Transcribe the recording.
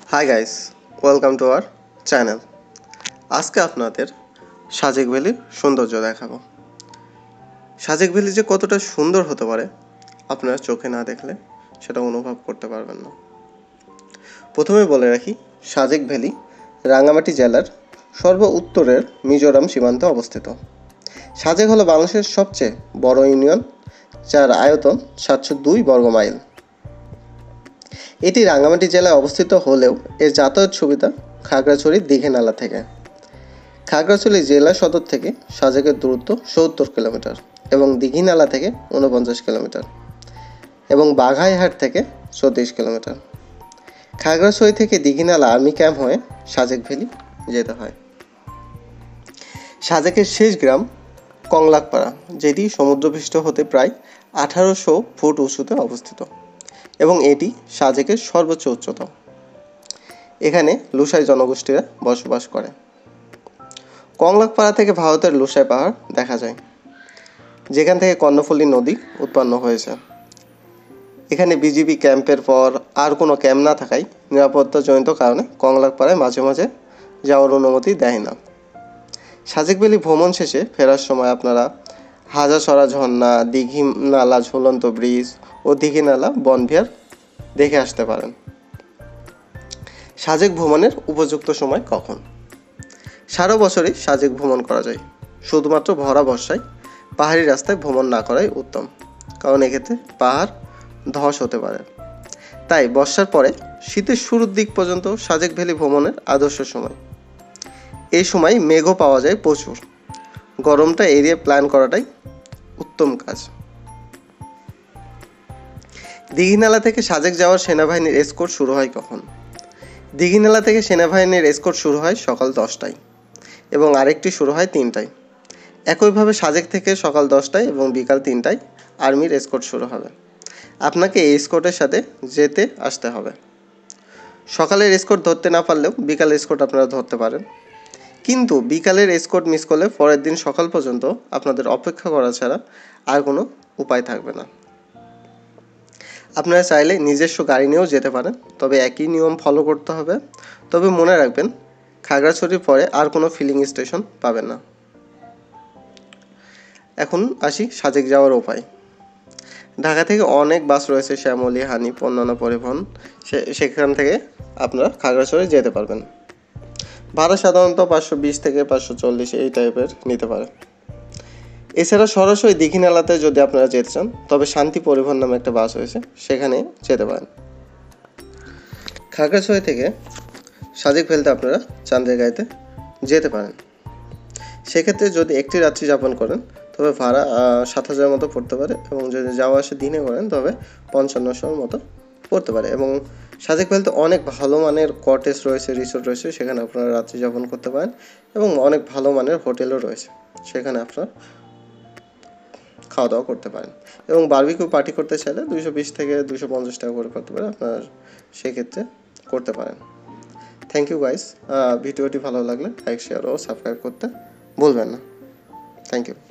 High guys, welcome to our channel. আজকে আপনাদের সাজেক ভ্যালির সৌন্দর্য দেখাবো। সাজেক ভ্যালি যে কতটা সুন্দর হতে পারে আপনারা চোখে না দেখলে সেটা অনুভব করতে পারবেন না। প্রথমে বলে রাখি, সাজেক ভ্যালি রাঙ্গামাটি জেলার সর্ব উত্তরের মিজোরাম সীমান্তে অবস্থিত। সাজেক হলো বাংলাদেশের সবচেয়ে বড় ইউনিয়ন, যার আয়তন 702 বর্গ মাইল। এটি রাঙ্গামাটি জেলায় অবস্থিত হলেও এর যাতায়াত সুবিধা খাগড়াছড়ি দীঘি নালা থেকে। খাগড়াছড়ি জেলা সদর থেকে সাজেকের দূরত্ব 70 কিলোমিটার এবং দীঘি নালা থেকে 49 কিলোমিটার এবং বাঘাইহাট থেকে 34 কিলোমিটার। খাগড়াছড়ি থেকে দীঘি নালা আর্মি ক্যাম্প হয়ে সাজেক ভ্যালি যেতে হয়। সাজেকের শেষ গ্রাম কংলাকপাড়া, যেটি সমুদ্রপৃষ্ঠ হতে প্রায় 1800 ফুট উঁচুতে অবস্থিত এবং এটি সাজেকের সর্বোচ্চ উচ্চতা। এখানে লুসাই জনগোষ্ঠীরা বসবাস করে। কংলাকপাড়া থেকে ভারতের লুসাই পাহাড় দেখা যায়, যেখান থেকে কর্ণফুলী নদী উৎপন্ন হয়েছে। এখানে বিজিবি ক্যাম্পের পর আর কোনো ক্যাম্প না থাকায় নিরাপত্তাজনিত কারণে কংলাকপাড়ায় মাঝে মাঝে যাওয়ার অনুমতি দেয় না। সাজেক ভ্যালি ভ্রমণ শেষে ফেরার সময় আপনারা হাজারসরা ঝর্ণা, দীঘি নালা ঝুলন্ত ব্রিজ ও দীঘি নালা বনবিহার দেখে আসতে পারেন। সাজেক ভ্রমণের উপযুক্ত সময় কখন? সারা বছরই সাজেক ভ্রমণ করা যায়, শুধুমাত্র ভরা বর্ষায় পাহাড়ি রাস্তায় ভ্রমণ না করাই উত্তম, কারণ এক্ষেত্রে পাহাড় ধস হতে পারে। তাই বর্ষার পরে শীতের শুরুর দিক পর্যন্ত সাজেক ভ্যালি ভ্রমণের আদর্শ সময়। এই সময় মেঘও পাওয়া যায় প্রচুর। গরমটা এড়িয়ে প্ল্যান করাটাই উত্তম কাজ। দীঘিনালা থেকে সাজেক যাওয়ার সেনাবাহিনীর এসকর্ট শুরু হয় কখন? দীঘিনালা থেকে সেনাবাহিনীর এসকর্ট শুরু হয় সকাল 10টায় এবং আরেকটি শুরু হয় 3টায়। একইভাবে সাজেক থেকে সকাল 10টায় এবং বিকাল 3টায় আর্মির এসকর্ট শুরু হবে। আপনাকে এই এসকর্টের সাথে যেতে আসতে হবে। সকালের এসকর্ট ধরতে না পারলেও বিকালের এসকর্ট আপনারা ধরতে পারেন, কিন্তু বিকালের এসকর্ট মিস করলে পরের দিন সকাল পর্যন্ত আপনাদের অপেক্ষা করা ছাড়া আর কোনো উপায় থাকবে না। আপনারা চাইলে নিজস্ব গাড়ি নিয়েও যেতে পারেন, তবে একই নিয়ম ফলো করতে হবে। তবে মনে রাখবেন, খাগড়াছড়ির পরে আর কোনো ফিলিং স্টেশন পাবেন না। এখন আসি সাজেক যাওয়ার উপায়। ঢাকা থেকে অনেক বাস রয়েছে, শ্যামলী, হানিফ, অন্যান্য পরিবহন, সেখান থেকে আপনারা খাগড়াছড়ি যেতে পারবেন। ভাড়া সাধারণত 520 থেকে 540 এই টাইপের নিতে পারে। এছাড়া সরাসরি দীঘি নালাতে যদি আপনারা যেতে চান, তবে শান্তি পরিবহন নামে একটা বাস হয়েছে, সেখানে যেতে পারেন। খাগড়াছড়ি থেকে সাজেক ভ্যালিতে আপনারা চাঁদের গাঁইতে যেতে পারেন। সেক্ষেত্রে যদি একটি রাত্রি যাপন করেন তবে ভাড়া 7,000 মতো পড়তে পারে, এবং যদি যাওয়া আসে দিনে করেন তবে 5500 মতো পড়তে পারে। এবং সাজেক ভ্যালিতে অনেক ভালো মানের কটেজ রয়েছে, রিসোর্ট রয়েছে, সেখানে আপনারা রাত্রি যাপন করতে পারেন এবং অনেক ভালো মানের হোটেলও রয়েছে, সেখানে আপনারা খাওয়া দাওয়া করতে পারেন। এবং বারবিকিউ পার্টি করতে চাইলে 220 থেকে 250 টাকা করে করতে পারে, আপনারা সেক্ষেত্রে করতে পারেন। Thank you guys. ভিডিওটি ভালো লাগলে লাইক, শেয়ার ও সাবস্ক্রাইব করতে ভুলবেন না। Thank you.